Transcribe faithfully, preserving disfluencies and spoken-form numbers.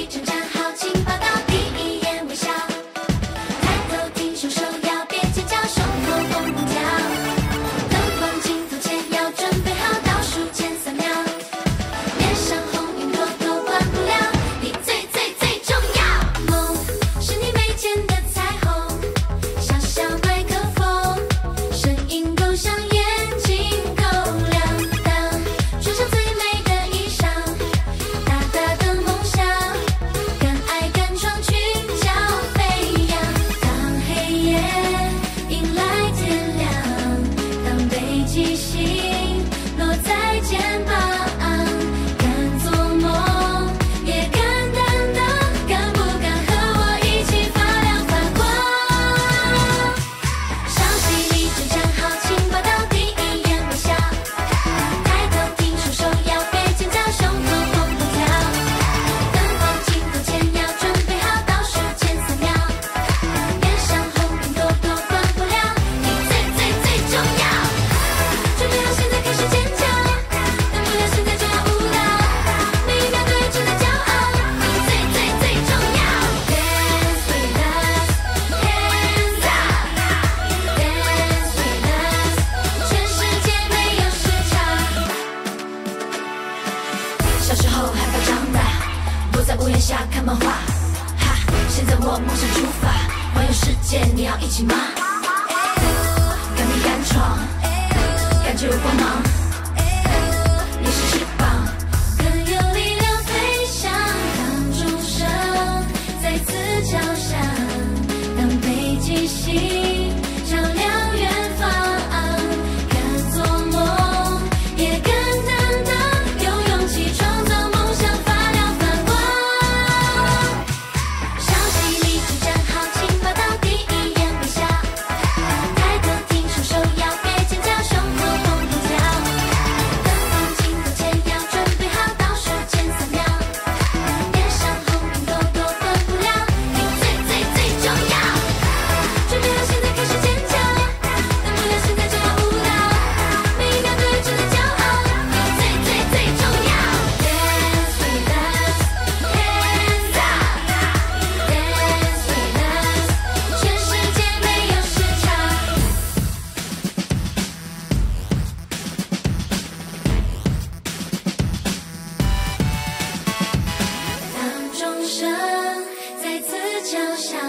正站好，请报到，第一眼微笑。抬头挺胸收腰，别尖叫，胸口蹦蹦跳。灯光镜头前要准备好，倒数前三秒。脸上红云朵朵管不了，你最最最重要。梦是你眉间的彩虹，小小麦克风，声音够响，眼睛够亮。当穿上最美的衣裳，大大的梦想，敢爱敢闯，群角飞扬。当黑夜迎来天亮，当北极星落在肩膀，敢做梦也敢担当，敢不敢和我一起发亮发光？稍息立正站好，请报到，第一眼微笑。抬头挺胸收腰，别尖叫，胸口蹦蹦跳。灯光镜头前要准备好，倒数前三秒。脸上红云朵朵管不了，你最最最重要。准备好，现在开始尖叫，等不了，现在就要舞蹈。每一秒都有值得骄傲，你最最最重要。Dance with us, hands up. Dance with us， 全世界没有时差。小时候害怕长大，躲在屋檐下看漫画。哈，现在我梦想出发，环游世界，你要一起吗？敢拼敢闯，感觉有光芒。你是翅膀，更有力量飞翔。当钟声再次敲响，当北极星照亮远方，敢做梦也敢担当，有勇气创造梦想，发亮发光。稍息立正站好，请报到，第一眼微笑。抬头挺胸收腰，别尖叫，胸口蹦蹦跳。灯光镜头前要准备好，倒数前三秒。脸上红云朵朵管不了，你最最最重要。准备好，现在开始尖叫，等不了，现在就要舞蹈。每一秒都有值得骄傲，你最最最重要。Dance with us, hands up. Dance with us， 全世界没有时差。当钟声再次敲响，